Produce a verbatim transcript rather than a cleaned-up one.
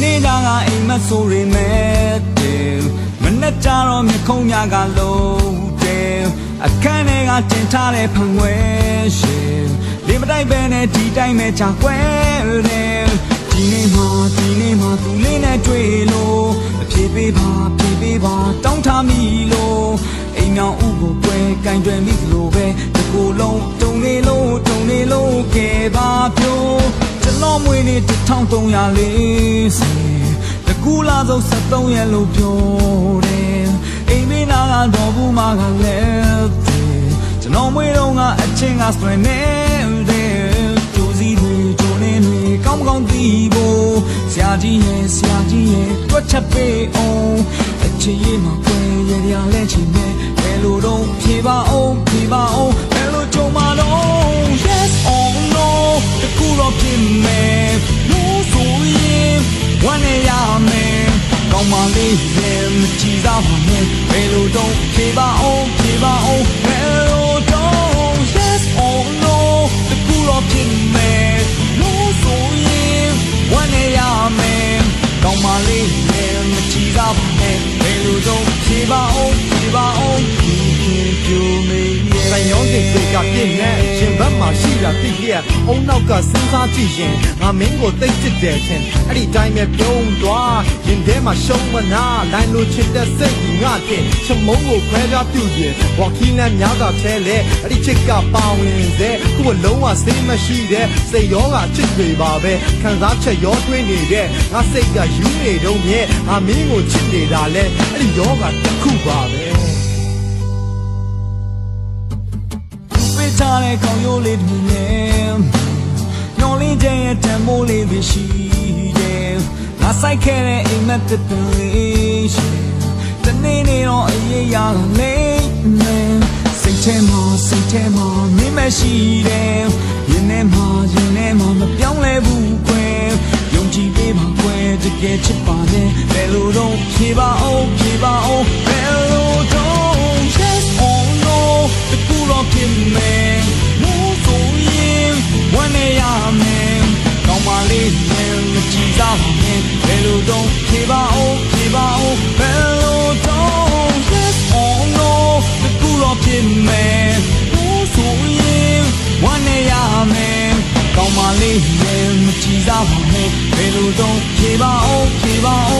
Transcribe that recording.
နေ့ကအိမ်မဆိုရမဲ့တယ်မနဲ့ကြတော့မြခုံးများကလုံးတယ်အခန်းထဲကတင်ထားတဲ့ဖန်ခွဲရှင်လေမတိုက်ပဲနဲ့ဒီတိုင်းပဲချကွဲတယ်ဒီနေ့မှဒီနေ့မှသူလေးနဲ့တွေ့လို့အပြေးပေးပါပြေးပေးပါတောင်းထားမိလို့အိမ်မြောင်ဥကိုကွဲကင်တွယ်မိလို့ပဲဒီကိုယ်လုံးတုံနေလို့တုံနေလို့ကဲပါပြိုးကျွန်တော်မွေးနေ့တစ်ထောင်သုံးရာလေးစီတကူလာဆုံးဆက်သုံးရက်လို့ပြောတယ်အိမ်မင်းနာကတော့ဘူးမကလည်းကျွန်တော်မွေးတော့ကအချင်းကဆွဲနေတယ်ကျိုးစီတွေကျိုးနေတွေကောင်းကောင်းသိဖို့ဆရာကြီးရဲ့ဆရာကြီးရဲ့တွက်ချက်ပေးအောင်အချစ်ရေးမှာကွယ်ရရလဲချင်တယ်ဘယ်လိုတော့ဖြေပါအောင်ဖြေပါအောင်ဘယ်လိုကြုံမှာတော့ yes or no တကူတော့ဖြစ်မယ်လို့ဆိုရင်ဝမ်းနေရမယ်ကောင်းပါလေမကြည့်စားပါနဲ့ဘယ်လိုတော့ဖြေပါအောင်ဖြေပါအောင်ဘယ်လိုတော့ yes or no တကူတော့ဖြစ်မယ်လို့ဆိုရင်ဝမ်းနေရမယ်ကောင်းပါလေမကြည့်စားပါနဲ့ဘယ်လိုတော့ဖြေပါအောင်ဖြေပါအောင်ဒီပြိုမေးဆိုင်ရောင်းတဲ့တွေကပြင်းနေရှင်ဘက်မှာရှိတာသိခဲ့အုံနောက်ကစဉ်းစားကြည့်ရင်ငါမင်းကိုသိချစ်တယ်ချင်းအဲ့ဒီတိုင်းပဲပြုံးသွားရင်ထဲမှာရှုံးမနာလိုင်းလိုချစ်တဲ့စိတ်ငါတဲ့ချမုံကိုခွဲပြပြုတ်ရင်ဝါခီးနဲ့များတာထဲလေအဲ့ဒီချစ်ကပါဝင်စေသူ့အလုံးဝစိတ်မရှိတဲ့စိတ်ရောကချစ်တွေပါပဲခံစားချက်ရောထွေးနေတဲ့ငါစိတ်ကယူနေတော့မြဲငါမင်းကိုချစ်နေတာလေအဲ့ဒီရောကတစ်ခုပါပဲထားတဲ့ခေါင်းရိုးလေးတွေနဲ့ညော်လေးကျရဲ့တံမိုးလေးပဲရှိတယ်ငါဆိုင်ခဲ့တဲ့အိမ်မက်တဲ့လေးရှင်တနေ့နေ့တော့အေးရရလေးနဲ့စိတ်ထဲမှာစိတ်ထဲမှာမင်းမရှိတယ်ရင်ထဲမှာရင်ထဲမှာမပြောင်းလဲဘူးကွယ်ယုံကြည်ပေးပါကွယ်တကယ်ချစ်ပါနဲ့ဘယ်လိုတော့ဖြေပါအောင်ဖြေပါအောင်ဘယ်လိုတော့ yes or no တကူတော့ဖြစ်မယ်လို့ဆိုရင်ဝမ်းနေရမယ်ကောင်းပါလေမကြည့်စားပါနဲ့ဘယ်လိုတော့ဖြေပါအောင်ဖြေပါအောင်ဘယ်လိုတော့ yes or no တကူတော့ဖြစ်မယ်လို့ဆိုရင်ဝမ်းနေရမယ်ကောင်းပါလေမကြည့်စားပါနဲ့ဘယ်လိုတော့ဖြေပါအောင်ဖြေပါအောင်